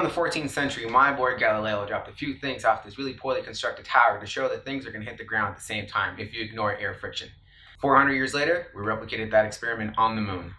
Around the 14th century, my boy Galileo dropped a few things off this really poorly constructed tower to show that things are going to hit the ground at the same time if you ignore air friction. 400 years later, we replicated that experiment on the moon.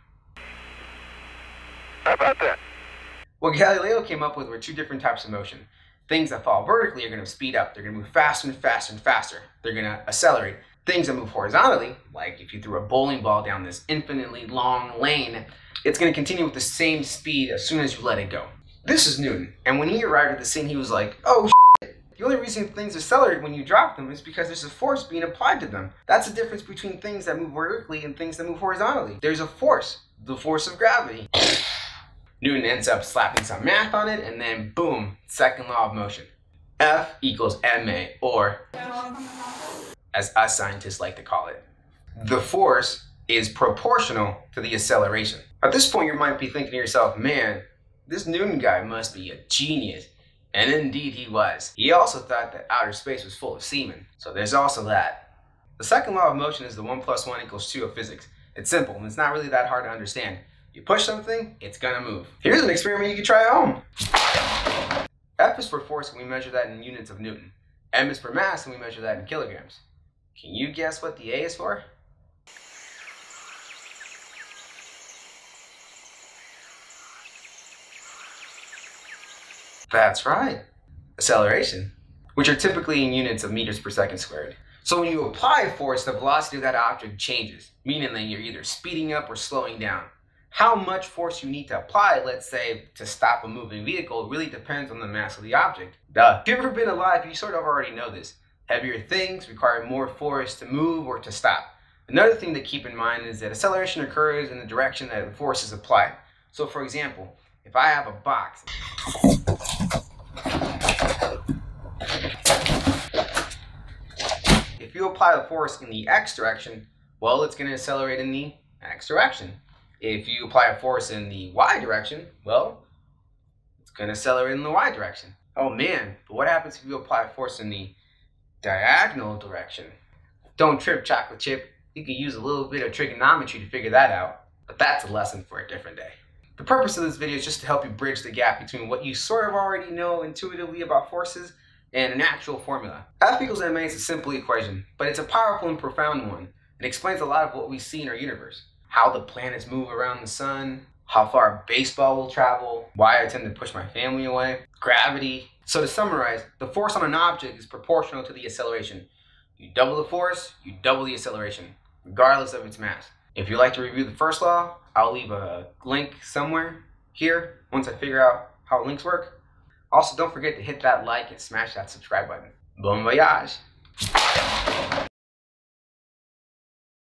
How about that? What Galileo came up with were two different types of motion. Things that fall vertically are going to speed up. They're going to move faster and faster and faster. They're going to accelerate. Things that move horizontally, like if you threw a bowling ball down this infinitely long lane, it's going to continue with the same speed as soon as you let it go. This is Newton, and when he arrived at the scene, he was like, oh shit, the only reason things accelerate when you drop them is because there's a force being applied to them. That's the difference between things that move vertically and things that move horizontally. There's a force, the force of gravity. Newton ends up slapping some math on it, and then boom, second law of motion. F equals ma, or as us scientists like to call it. The force is proportional to the acceleration. At this point, you might be thinking to yourself, man, this Newton guy must be a genius. And indeed he was. He also thought that outer space was full of semen. So there's also that. The second law of motion is the 1 + 1 = 2 of physics. It's simple and it's not really that hard to understand. You push something, it's gonna move. Here's an experiment you can try at home. F is for force and we measure that in units of Newton. M is for mass and we measure that in kilograms. Can you guess what the A is for? That's right, acceleration, which are typically in units of meters per second squared. So when you apply force, the velocity of that object changes, meaning that you're either speeding up or slowing down. How much force you need to apply, let's say, to stop a moving vehicle really depends on the mass of the object. Duh. If you've ever been alive, you sort of already know this. Heavier things require more force to move or to stop. Another thing to keep in mind is that acceleration occurs in the direction that the force is applied. So for example, if I have a box, if you apply the force in the x direction, well, it's going to accelerate in the x direction. If you apply a force in the y direction, well, it's going to accelerate in the y direction. Oh man, but what happens if you apply a force in the diagonal direction? Don't trip, chocolate chip. You can use a little bit of trigonometry to figure that out, but that's a lesson for a different day. The purpose of this video is just to help you bridge the gap between what you sort of already know intuitively about forces and an actual formula. F equals ma is a simple equation, but it's a powerful and profound one. It explains a lot of what we see in our universe. How the planets move around the sun, how far baseball will travel, why I tend to push my family away, gravity. So to summarize, the force on an object is proportional to the acceleration. You double the force, you double the acceleration, regardless of its mass. If you'd like to review the first law, I'll leave a link somewhere here once I figure out how links work. Also, don't forget to hit that like and smash that subscribe button. Bon voyage!